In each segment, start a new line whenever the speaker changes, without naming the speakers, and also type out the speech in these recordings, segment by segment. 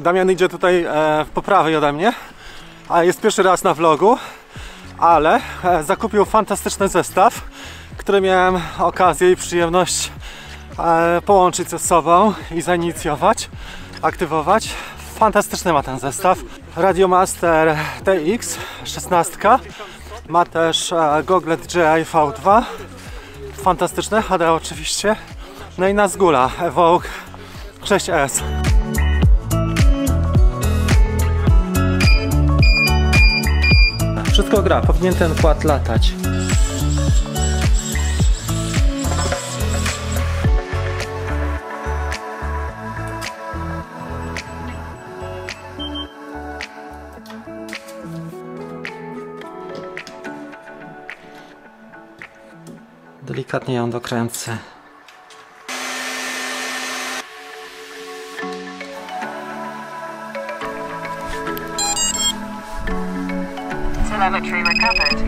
Damian idzie tutaj po prawej ode mnie, a jest pierwszy raz na vlogu, ale zakupił fantastyczny zestaw, który miałem okazję i przyjemność połączyć ze sobą i zainicjować, aktywować. Fantastyczny ma ten zestaw. Radiomaster TX 16, ma też gogle DJI V2, fantastyczne, HD oczywiście, no i Nazgula Evoke 6S. Wszystko gra, powinien ten kład latać. Delikatnie ją dokręcę.
Telemetry recovered.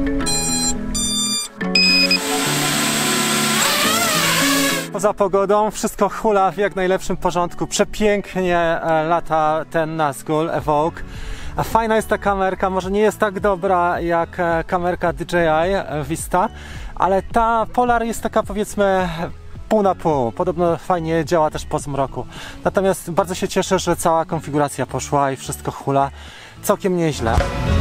Poza pogodą wszystko hula w jak najlepszym porządku. Przepięknie lata ten Nazgul Evoke. Fajna jest ta kamerka, może nie jest tak dobra jak kamerka DJI Vista, ale ta Polar jest taka, powiedzmy, pół na pół. Podobno fajnie działa też po zmroku. Natomiast bardzo się cieszę, że cała konfiguracja poszła i wszystko hula całkiem nieźle.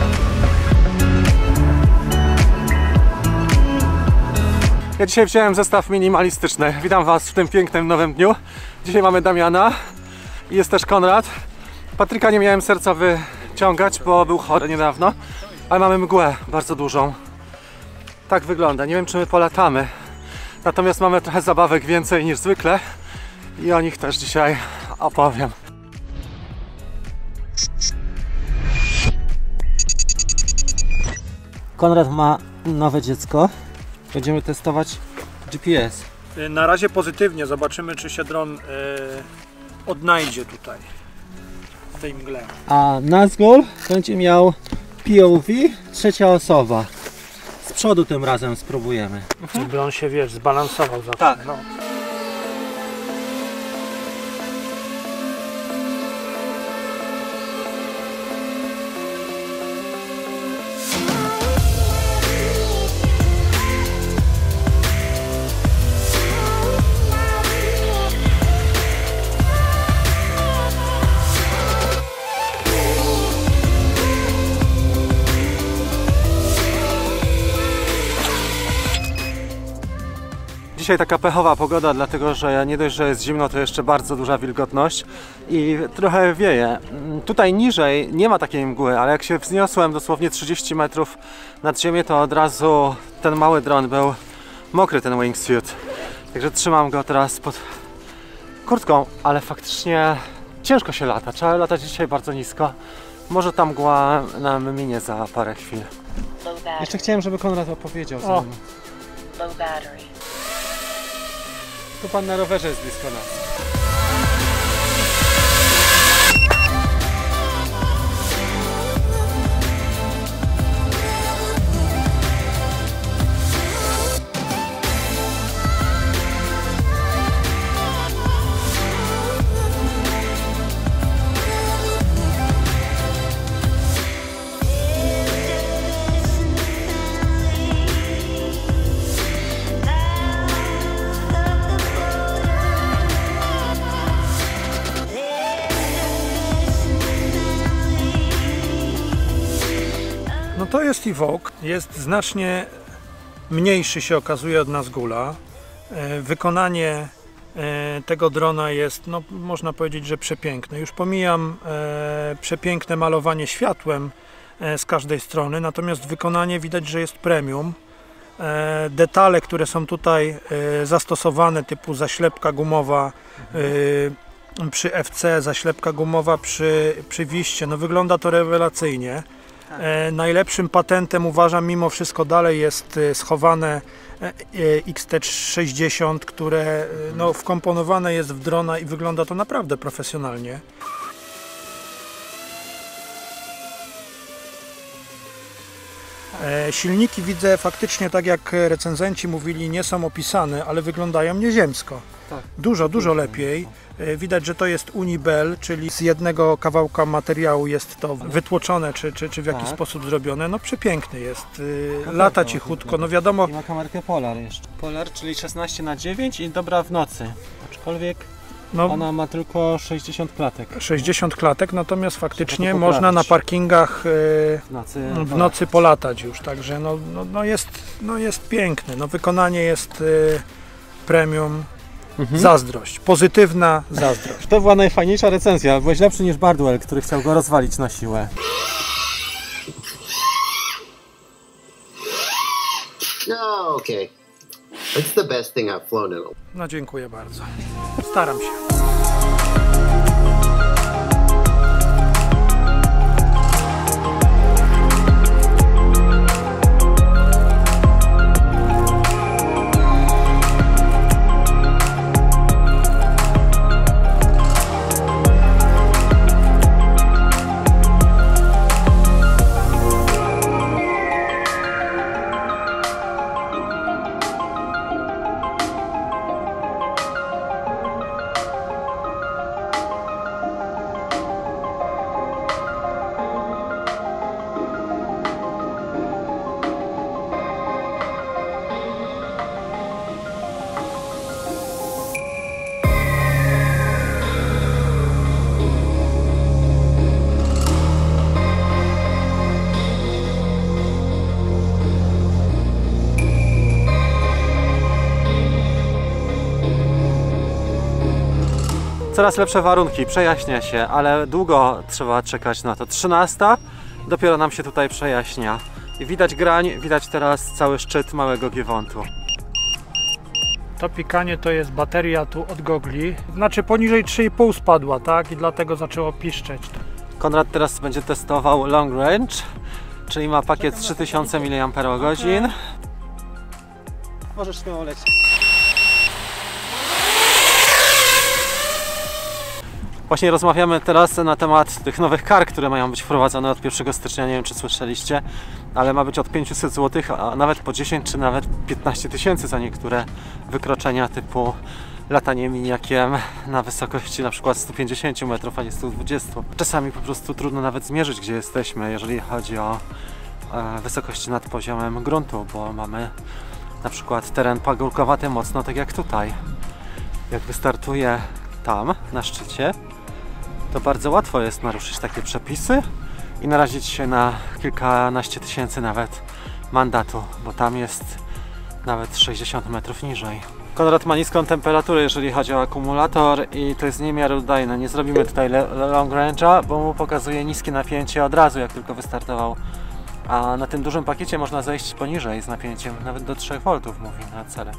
Ja dzisiaj wziąłem zestaw minimalistyczny. Witam Was w tym pięknym nowym dniu. Dzisiaj mamy Damiana i jest też Konrad. Patryka nie miałem serca wyciągać, bo był chory niedawno, ale mamy mgłę bardzo dużą. Tak wygląda. Nie wiem, czy my polatamy. Natomiast mamy trochę zabawek więcej niż zwykle i o nich też dzisiaj opowiem. Konrad ma nowe dziecko. Będziemy testować GPS.
Na razie pozytywnie. Zobaczymy, czy się dron odnajdzie tutaj w tej mgle.
A Nazgul będzie miał POV, trzecia osoba. Z przodu tym razem spróbujemy.
Żeby on się, wiesz, zbalansował zawsze.
Tak.
No.
Dzisiaj taka pechowa pogoda, dlatego że nie dość, że jest zimno, to jeszcze bardzo duża wilgotność i trochę wieje. Tutaj niżej nie ma takiej mgły, ale jak się wzniosłem dosłownie 30 metrów nad ziemię, to od razu ten mały dron był mokry, ten wingsuit. Także trzymam go teraz pod kurtką, ale faktycznie ciężko się lata. Trzeba latać dzisiaj bardzo nisko. Może ta mgła nam minie za parę chwil. Jeszcze chciałem, żeby Konrad opowiedział.
O.
Low battery.
Tu pan na rowerze jest blisko nas.
No to jest Evoke. Jest znacznie mniejszy, się okazuje, od Nazgula. Wykonanie tego drona jest, no, można powiedzieć, że przepiękne. Już pomijam przepiękne malowanie światłem z każdej strony, natomiast wykonanie widać, że jest premium. Detale, które są tutaj zastosowane, typu zaślepka gumowa przy FC, zaślepka gumowa przy wiście, no wygląda to rewelacyjnie. Najlepszym patentem, uważam, mimo wszystko dalej jest schowane XT60, które no, wkomponowane jest w drona i wygląda to naprawdę profesjonalnie. Silniki widzę faktycznie, tak jak recenzenci mówili, nie są opisane, ale wyglądają nieziemsko.
Tak.
Dużo lepiej. Widać, że to jest Unibel, czyli z jednego kawałka materiału jest to wytłoczone, czy w jakiś
Tak.
sposób zrobione. No przepiękny jest. Lata cichutko, no wiadomo.
I ma kamerkę Polar jeszcze. Polar, czyli 16:9 i dobra w nocy. Aczkolwiek
No,
ona ma tylko 60 klatek
60 klatek, natomiast faktycznie
Trzeba to poprawić.
można na parkingach
w nocy.
w nocy polatać już, także no jest piękny. No wykonanie jest premium. Zazdrość, pozytywna zazdrość.
To była najfajniejsza recenzja. Byłeś lepszy niż Bardwell, który chciał go rozwalić na siłę.
No, okay. It's the best thing I've flown in.
No dziękuję bardzo. Staram się.
Coraz lepsze warunki, przejaśnia się, ale długo trzeba czekać na to. 13, dopiero nam się tutaj przejaśnia. I widać grań, widać teraz cały szczyt małego Giewontu.
To pikanie to jest bateria tu od gogli. Znaczy poniżej 3,5 spadła, tak? I dlatego zaczęło piszczeć.
Konrad teraz będzie testował long range, czyli ma pakiet 3000 mAh. Możesz śmiało lecieć. Właśnie rozmawiamy teraz na temat tych nowych kar, które mają być wprowadzone od 1 stycznia, nie wiem czy słyszeliście, ale ma być od 500 zł, a nawet po 10 czy nawet 15 tysięcy za niektóre wykroczenia typu latanie miniakiem na wysokości na przykład 150 metrów, a nie 120. Czasami po prostu trudno nawet zmierzyć, gdzie jesteśmy, jeżeli chodzi o wysokości nad poziomem gruntu, bo mamy na przykład teren pagórkowaty mocno, tak jak tutaj. Jak wystartuję tam, na szczycie, to bardzo łatwo jest naruszyć takie przepisy i narazić się na kilkanaście tysięcy nawet mandatu, bo tam jest nawet 60 metrów niżej. Konrad ma niską temperaturę, jeżeli chodzi o akumulator i to jest niemiarodajne. Nie zrobimy tutaj long range'a, bo mu pokazuje niskie napięcie od razu, jak tylko wystartował. A na tym dużym pakiecie można zejść poniżej z napięciem, nawet do 3 V mówi na cele.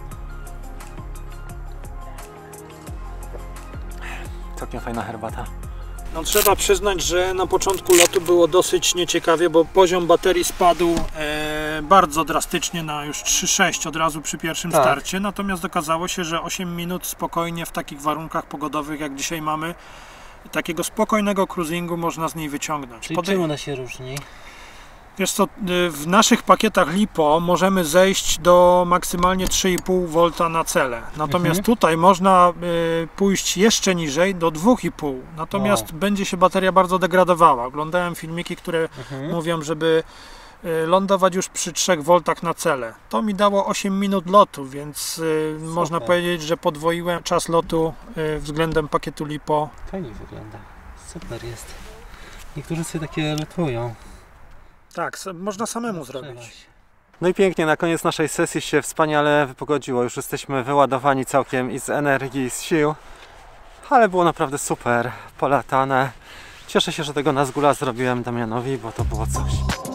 Całkiem fajna herbata.
No trzeba przyznać, że na początku lotu było dosyć nieciekawie, bo poziom baterii spadł bardzo drastycznie na już 3,6 od razu przy pierwszym starcie. Natomiast okazało się, że 8 minut spokojnie w takich warunkach pogodowych jak dzisiaj mamy, takiego spokojnego cruisingu można z niej wyciągnąć.
Czyli czym ona się różni?
Wiesz co, w naszych pakietach LiPo możemy zejść do maksymalnie 3,5 V na cele. Natomiast tutaj można pójść jeszcze niżej do 2,5. Natomiast będzie się bateria bardzo degradowała. Oglądałem filmiki, które mówią, żeby lądować już przy 3 V na cele. To mi dało 8 minut lotu, więc można powiedzieć, że podwoiłem czas lotu względem pakietu LiPo.
Fajnie wygląda. Super jest. Niektórzy sobie takie lotują.
Tak, można samemu zrobić.
No i pięknie, na koniec naszej sesji się wspaniale wypogodziło. Już jesteśmy wyładowani całkiem i z energii, i z sił. Ale było naprawdę super, polatane. Cieszę się, że tego Nazgula zrobiłem Damianowi, bo to było coś.